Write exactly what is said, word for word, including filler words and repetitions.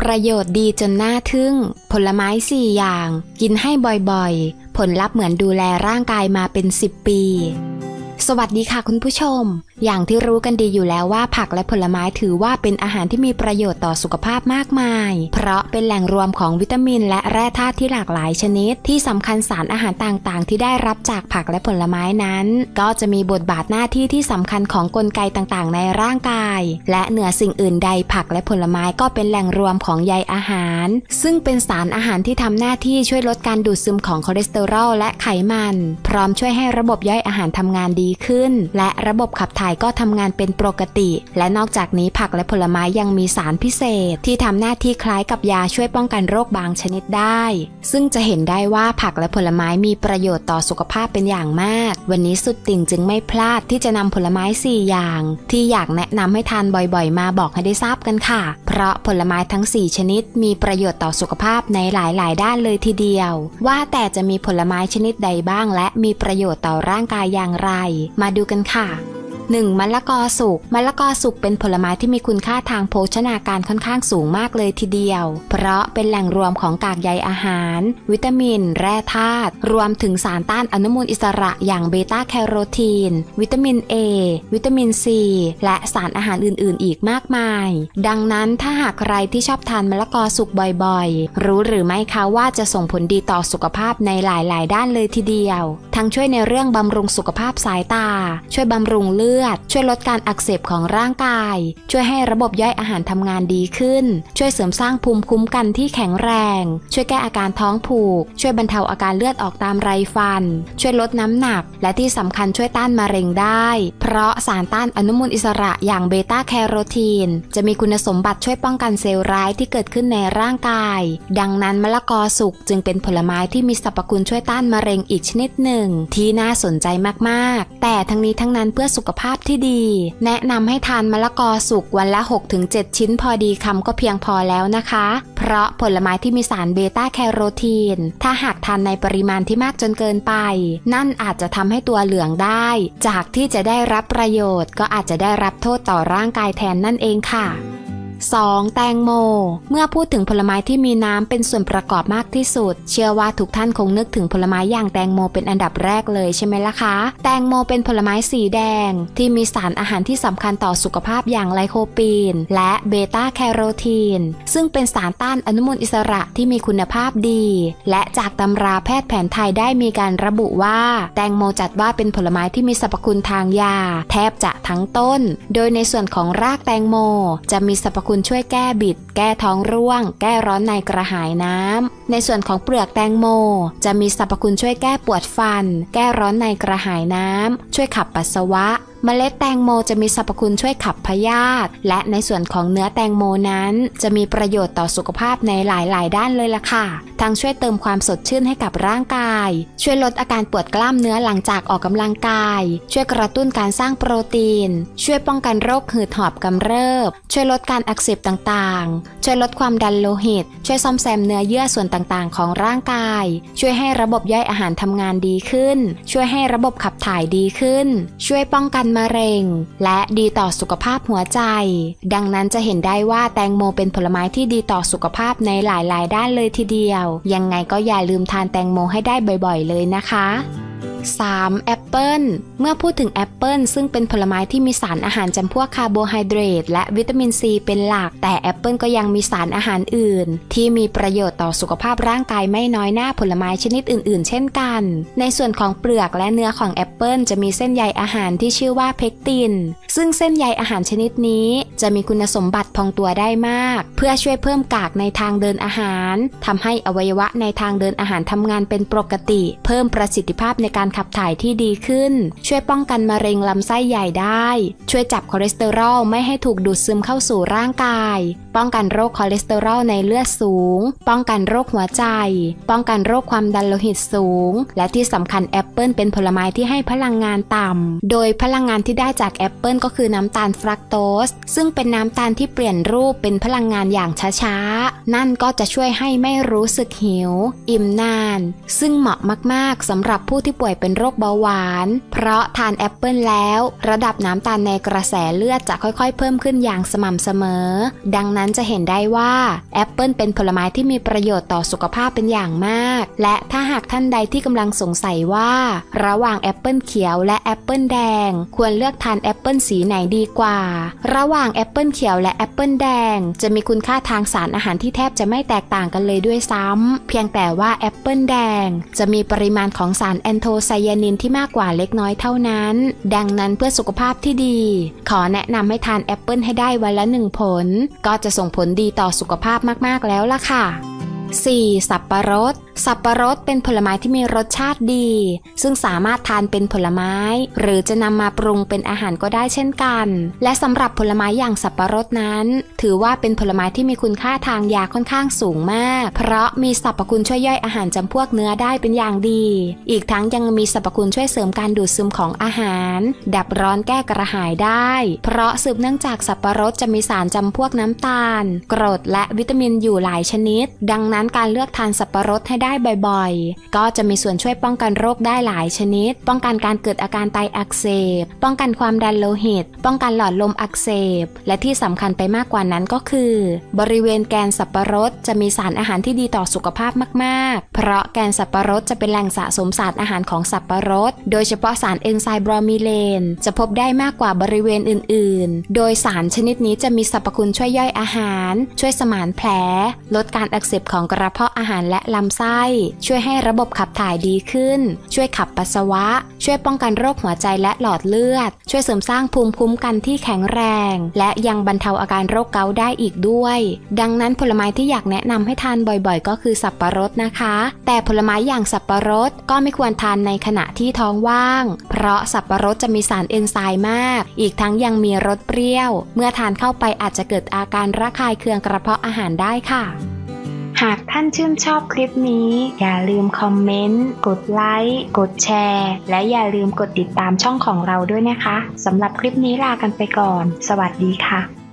ประโยชน์ดีจนน่าทึ่งผลไม้สี่อย่างกินให้บ่อยๆผลลัพธ์เหมือนดูแลร่างกายมาเป็นสิบปีสวัสดีค่ะคุณผู้ชมอย่างที่รู้กันดีอยู่แล้วว่าผักและผลไม้ถือว่าเป็นอาหารที่มีประโยชน์ต่อสุขภาพมากมายเพราะเป็นแหล่งรวมของวิตามินและแร่ธาตุที่หลากหลายชนิดที่สำคัญสารอาหารต่างๆที่ได้รับจากผักและผลไม้นั้นก็จะมีบทบาทหน้าที่ที่สำคัญของกลไกต่างๆในร่างกายและเหนือสิ่งอื่นใดผักและผลไม้ก็เป็นแหล่งรวมของใยอาหารซึ่งเป็นสารอาหารที่ทำหน้าที่ช่วยลดการดูดซึมของคอเลสเตอรอลและไขมันพร้อมช่วยให้ระบบย่อยอาหารทำงานดีขึ้นและระบบขับถ่ายก็ทำงานเป็นปกติและนอกจากนี้ผักและผลไม้ยังมีสารพิเศษที่ทำหน้าที่คล้ายกับยาช่วยป้องกันโรคบางชนิดได้ซึ่งจะเห็นได้ว่าผักและผลไม้มีประโยชน์ต่อสุขภาพเป็นอย่างมากวันนี้สุดติ่งจึงไม่พลาดที่จะนำผลไม้สี่อย่างที่อยากแนะนำให้ทานบ่อยๆมาบอกให้ได้ทราบกันค่ะเพราะผลไม้ทั้งสี่ชนิดมีประโยชน์ต่อสุขภาพในหลายๆด้านเลยทีเดียวว่าแต่จะมีผลไม้ชนิดใดบ้างและมีประโยชน์ต่อร่างกายอย่างไรมาดูกันค่ะหนึ่งมะละกอสุกมะละกอสุกเป็นผลไม้ที่มีคุณค่าทางโภชนาการค่อนข้างสูงมากเลยทีเดียวเพราะเป็นแหล่งรวมของกากใยอาหารวิตามินแร่ธาตุรวมถึงสารต้านอนุมูลอิสระอย่างเบต้าแคโรทีนวิตามิน A วิตามิน C และสารอาหารอื่นๆอีกมากมายดังนั้นถ้าหากใครที่ชอบทานมะละกอสุกบ่อยๆรู้หรือไม่คะว่าจะส่งผลดีต่อสุขภาพในหลายๆด้านเลยทีเดียวทั้งช่วยในเรื่องบำรุงสุขภาพสายตาช่วยบำรุงเลือดช่วยลดการอักเสบของร่างกายช่วยให้ระบบย่อยอาหารทำงานดีขึ้นช่วยเสริมสร้างภูมิคุ้มกันที่แข็งแรงช่วยแก้อาการท้องผูกช่วยบรรเทาอาการเลือดออกตามไรฟันช่วยลดน้ำหนักและที่สำคัญช่วยต้านมะเร็งได้เพราะสารต้านอนุมูลอิสระอย่างเบต้าแคโรทีนจะมีคุณสมบัติช่วยป้องกันเซลล์ร้ายที่เกิดขึ้นในร่างกายดังนั้นมะละกอสุกจึงเป็นผลไม้ที่มีสรรพคุณช่วยต้านมะเร็งอีกชนิดหนึ่งที่น่าสนใจมากๆแต่ทั้งนี้ทั้งนั้นเพื่อสุขภาพที่ดีแนะนำให้ทานมะละกอสุกวันละ หกถึงเจ็ด ชิ้นพอดีคำก็เพียงพอแล้วนะคะเพราะผลไม้ที่มีสารเบต้าแคโรทีนถ้าหากทานในปริมาณที่มากจนเกินไปนั่นอาจจะทำให้ตัวเหลืองได้จากที่จะได้รับประโยชน์ก็อาจจะได้รับโทษต่อร่างกายแทนนั่นเองค่ะสองแตงโมเมื่อพูดถึงผลไม้ที่มีน้ำเป็นส่วนประกอบมากที่สุดเชื่อว่าทุกท่านคงนึกถึงผลไม้อย่างแตงโมเป็นอันดับแรกเลยใช่ไหมล่ะคะแตงโมเป็นผลไม้สีแดงที่มีสารอาหารที่สำคัญต่อสุขภาพอย่างไลโคปีนและเบต้าแคโรทีนซึ่งเป็นสารต้านอนุมูลอิสระที่มีคุณภาพดีและจากตำราแพทย์แผนไทยได้มีการระบุว่าแตงโมจัดว่าเป็นผลไม้ที่มีสรรพคุณทางยาแทบจะทั้งต้นโดยในส่วนของรากแตงโมจะมีสรรพคุณช่วยแก้บิดแก้ท้องร่วงแก้ร้อนในกระหายน้ำในส่วนของเปลือกแตงโมจะมีสรรพคุณช่วยแก้ปวดฟันแก้ร้อนในกระหายน้ำช่วยขับปัสสาวะเมล็ดแตงโมจะมีสรรพคุณช่วยขับพยาธิและในส่วนของเนื้อแตงโมนั้นจะมีประโยชน์ต่อสุขภาพในหลายๆด้านเลยล่ะค่ะทั้งช่วยเติมความสดชื่นให้กับร่างกายช่วยลดอาการปวดกล้ามเนื้อหลังจากออกกำลังกายช่วยกระตุ้นการสร้างโปรตีนช่วยป้องกันโรคหืดหอบกำเริบช่วยลดการอักเสบต่างๆช่วยลดความดันโลหิตช่วยซ่อมแซมเนื้อเยื่อส่วนต่างๆของร่างกายช่วยให้ระบบย่อยอาหารทำงานดีขึ้นช่วยให้ระบบขับถ่ายดีขึ้นช่วยป้องกันมะเร็งและดีต่อสุขภาพหัวใจดังนั้นจะเห็นได้ว่าแตงโมเป็นผลไม้ที่ดีต่อสุขภาพในหลายๆด้านเลยทีเดียวยังไงก็อย่าลืมทานแตงโมให้ได้บ่อยๆเลยนะคะสามแอปเปิลเมื่อพูดถึงแอปเปิลซึ่งเป็นผลไม้ที่มีสารอาหารจำพวกคาร์โบไฮเดรตและวิตามินซีเป็นหลักแต่แอปเปิลก็ยังมีสารอาหารอื่นที่มีประโยชน์ต่อสุขภาพร่างกายไม่น้อยหน้าผลไม้ชนิดอื่นๆเช่นกันในส่วนของเปลือกและเนื้อของแอปเปิลจะมีเส้นใยอาหารที่ชื่อว่าเพกตินซึ่งเส้นใยอาหารชนิดนี้จะมีคุณสมบัติพองตัวได้มากเพื่อช่วยเพิ่มกากในทางเดินอาหารทำให้อวัยวะในทางเดินอาหารทำงานเป็นปกติเพิ่มประสิทธิภาพในการขับถ่ายที่ดีขึ้นช่วยป้องกันมะเร็งลำไส้ใหญ่ได้ช่วยจับคอเลสเตอรอลไม่ให้ถูกดูดซึมเข้าสู่ร่างกายป้องกันโรคคอเลสเตอรอลในเลือดสูงป้องกันโรคหัวใจป้องกันโรคความดันโลหิตสูงและที่สำคัญแอปเปิลเป็นผลไม้ที่ให้พลังงานต่ำโดยพลังงานที่ได้จากแอปเปิลก็คือน้ำตาลฟรักโตสซึ่งเป็นน้ำตาลที่เปลี่ยนรูปเป็นพลังงานอย่างช้าๆนั่นก็จะช่วยให้ไม่รู้สึกหิวอิ่มนานซึ่งเหมาะมากๆสำหรับผู้ที่ป่วยเป็นโรคเบาหวานเพราะทานแอปเปิลแล้วระดับน้ำตาลในกระแสเลือดจะค่อยๆเพิ่มขึ้นอย่างสม่ำเสมอดังนั้นนั้นจะเห็นได้ว่าแอปเปิลเป็นผลไม้ที่มีประโยชน์ต่อสุขภาพเป็นอย่างมากและถ้าหากท่านใดที่กำลังสงสัยว่าระหว่างแอปเปิลเขียวและแอปเปิลแดงควรเลือกทานแอปเปิลสีไหนดีกว่าระหว่างแอปเปิลเขียวและแอปเปิลแดงจะมีคุณค่าทางสารอาหารที่แทบจะไม่แตกต่างกันเลยด้วยซ้ำเพียงแต่ว่าแอปเปิลแดงจะมีปริมาณของสารแอนโทไซยานินที่มากกว่าเล็กน้อยเท่านั้นดังนั้นเพื่อสุขภาพที่ดีขอแนะนำให้ทานแอปเปิลให้ได้วันละหนึ่งผลก็จะส่งผลดีต่อสุขภาพมากๆแล้วล่ะค่ะสี่ สับปะรดสับปะรดเป็นผลไม้ที่มีรสชาติดีซึ่งสามารถทานเป็นผลไม้หรือจะนำมาปรุงเป็นอาหารก็ได้เช่นกันและสำหรับผลไม้อย่างสับปะรดนั้นถือว่าเป็นผลไม้ที่มีคุณค่าทางยาค่อนข้างสูงมากเพราะมีสรรพคุณช่วยย่อยอาหารจำพวกเนื้อได้เป็นอย่างดีอีกทั้งยังมีสรรพคุณช่วยเสริมการดูดซึมของอาหารดับร้อนแก้กระหายได้เพราะสืบเนื่องจากสับปะรดจะมีสารจำพวกน้ำตาลกรดและวิตามินอยู่หลายชนิดดังนั้นการเลือกทานสับปะรดให้ได้บ่อยๆก็จะมีส่วนช่วยป้องกันโรคได้หลายชนิดป้องกันการเกิดอาการไตอักเสบป้องกันความดันโลหิตป้องกันหลอดลมอักเสบและที่สำคัญไปมากกว่านั้นก็คือบริเวณแกนสับปะรดจะมีสารอาหารที่ดีต่อสุขภาพมากๆเพราะแกนสับปะรดจะเป็นแหล่งสะสมสารอาหารของสับปะรดโดยเฉพาะสารเอนไซม์บรอมิเลนจะพบได้มากกว่าบริเวณอื่นๆโดยสารชนิดนี้จะมีสรรพคุณช่วยย่อยอาหารช่วยสมานแผลลดการอักเสบของกระเพาะอาหารและลำไส้ช่วยให้ระบบขับถ่ายดีขึ้นช่วยขับปัสสาวะช่วยป้องกันโรคหัวใจและหลอดเลือดช่วยเสริมสร้างภูมิคุ้มกันที่แข็งแรงและยังบรรเทาอาการโรคเกาต์ได้อีกด้วยดังนั้นผลไม้ที่อยากแนะนำให้ทานบ่อยๆก็คือสับปะรดนะคะแต่ผลไม้อย่างสับปะรดก็ไม่ควรทานในขณะที่ท้องว่างเพราะสับปะรดจะมีสารเอนไซม์มากอีกทั้งยังมีรสเปรี้ยวเมื่อทานเข้าไปอาจจะเกิดอาการระคายเคืองกระเพาะอาหารได้ค่ะหากท่านชื่นชอบคลิปนี้อย่าลืมคอมเมนต์กดไลค์กดแชร์และอย่าลืมกดติดตามช่องของเราด้วยนะคะสำหรับคลิปนี้ลากันไปก่อนสวัสดีค่ะ